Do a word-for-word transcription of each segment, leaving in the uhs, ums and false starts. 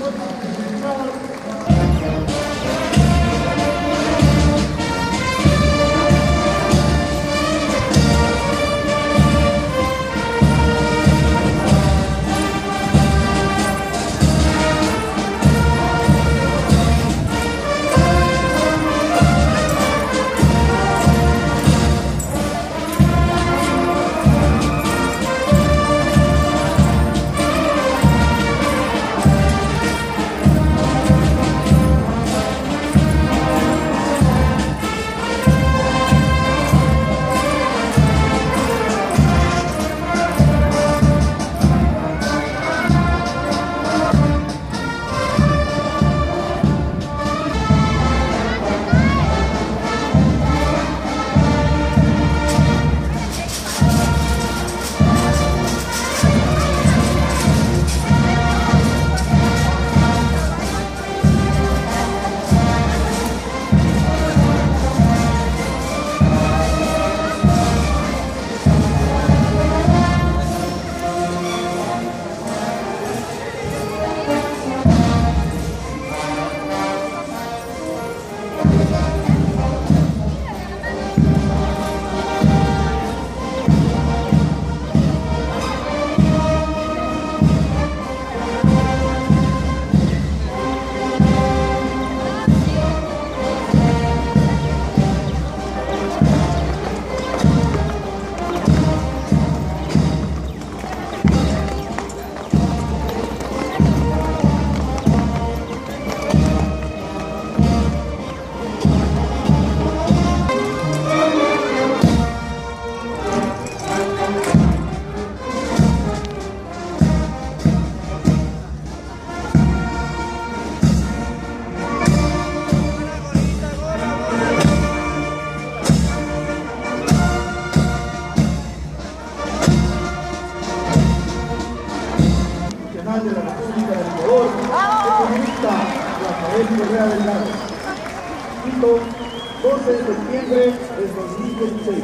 doce de septiembre del dos mil dieciséis.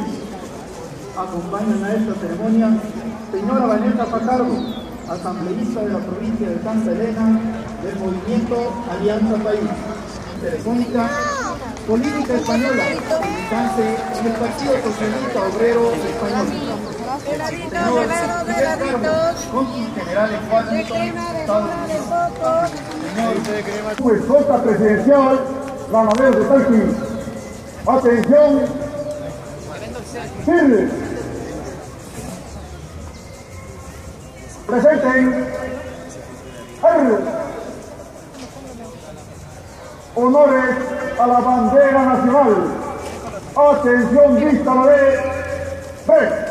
Acompañan a esta ceremonia señora Vanessa Fajardo, asambleísta de la provincia de Santa Elena del movimiento Alianza País, telefónica, política española, militante en el Partido Socialista Obrero Español. Señor Miguel Carlos, cónsul general en Washington, Estados Unidos. Señor, su escolta presidencial, Granaderos de Talquín. Atención, firme. Presenten el honores a la bandera nacional. Atención, vista la de B.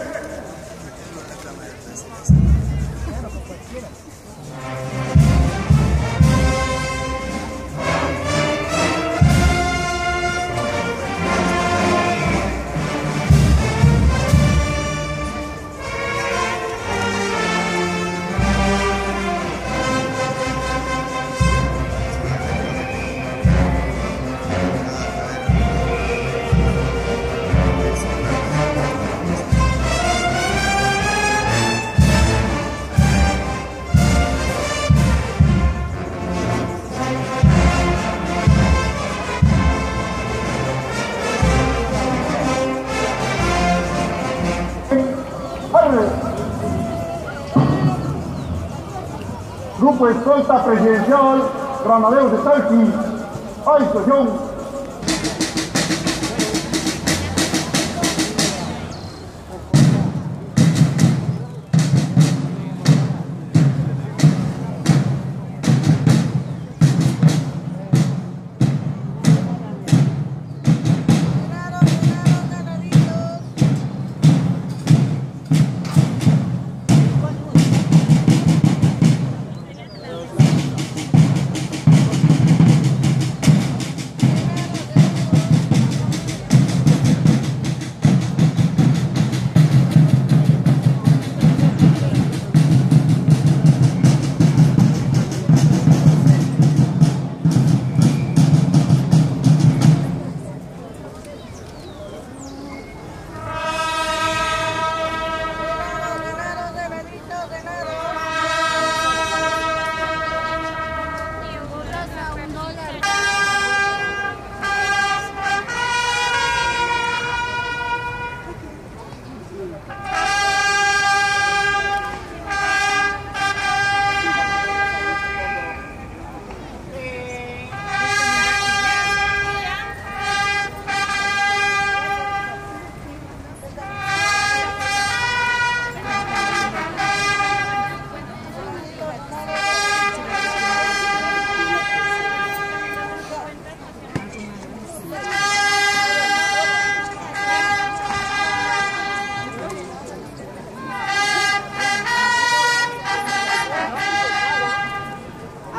Grupo Escolta Presidencial, Granaderos de Talquín, a disposición.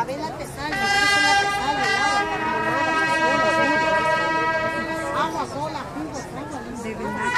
vela te sale, eso la te sale, agua sola, jugo, agua, de verdad.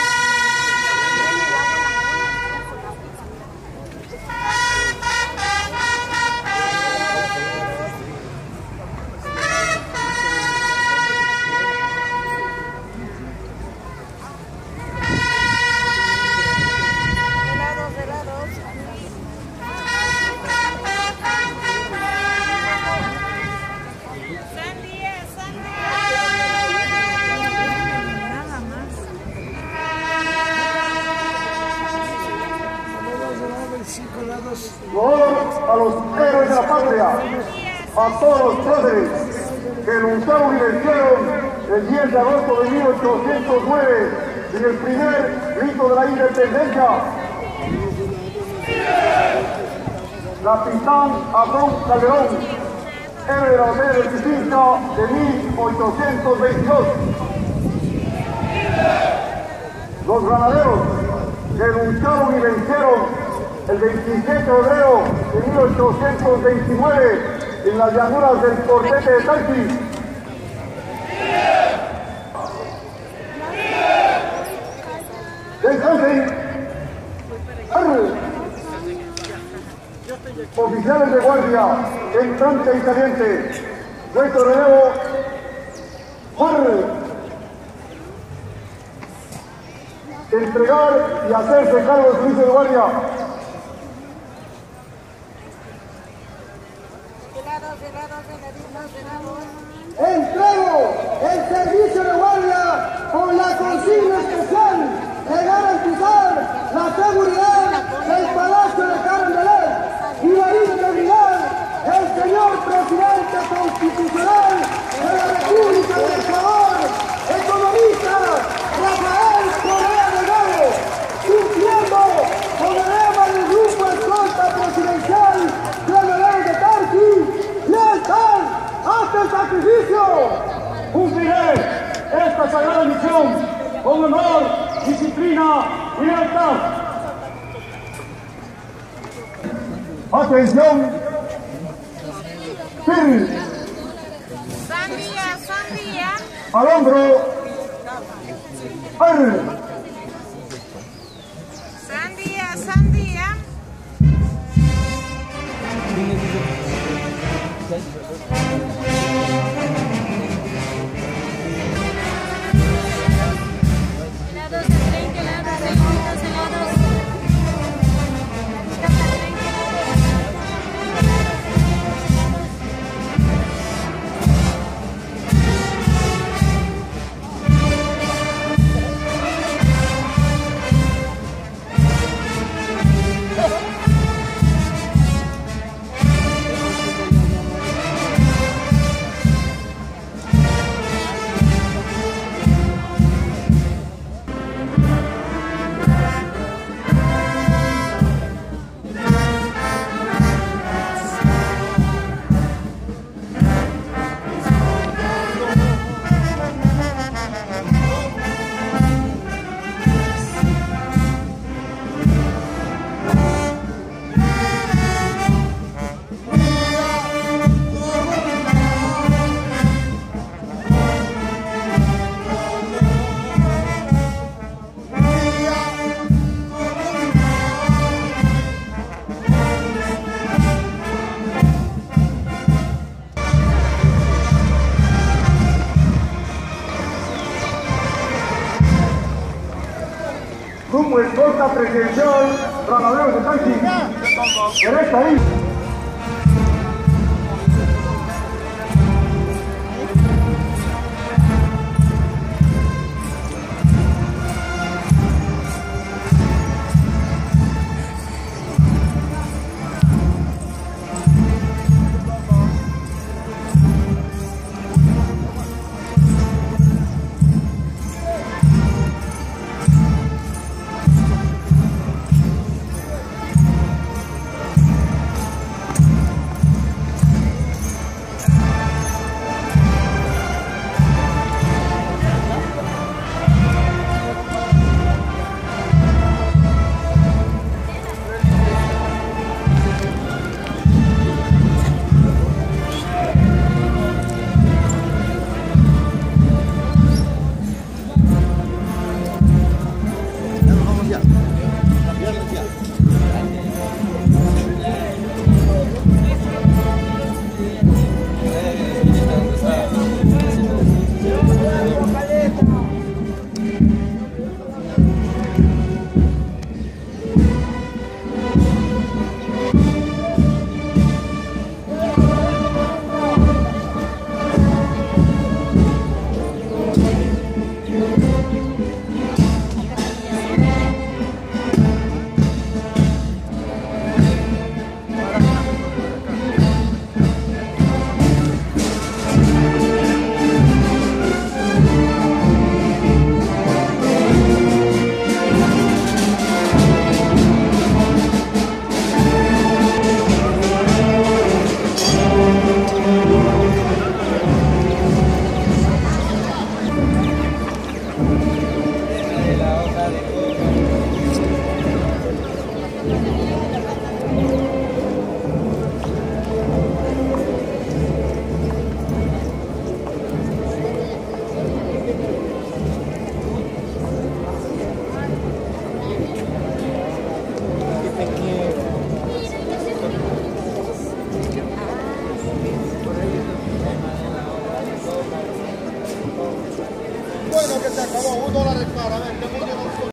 Honor a los héroes de la patria, a todos los próceres que lucharon y vencieron el diez de agosto de mil ochocientos nueve en el primer grito de la independencia. Capitán Abrón Calderón, héroe de la batalla del Pichincha de mil ochocientos veintidós. Los granaderos que lucharon y vencieron el veintisiete de febrero de mil ochocientos veintinueve en las llanuras del Portete de Talqui. Descansen. Oficiales de guardia, entrante y saliente. Nuestro relevo. Entregar y hacerse cargo del servicio de guardia. Entrego el servicio de guardia con la consigna especial de garantizar la seguridad del Palacio de Carondelet y la integridad del señor presidente constitucional de la República del Ecuador, economista Rafael Correa Delgado, cumpliendo con el lema del grupo escolta presidencial Granaderos de Talqui, lealtad hasta el sacrificio. Cumpliré esta sagrada misión con honor, disciplina y lealtad. Atención. Firme. Sandía, sandía. Al hombro. Arre. Sandía, sandía. Helados de treinta, helados de helados, helados. Grupo escolta presidencial Granaderos de Talqui. Derecha ahí. bueno que se acabó, un dólar para, a ver,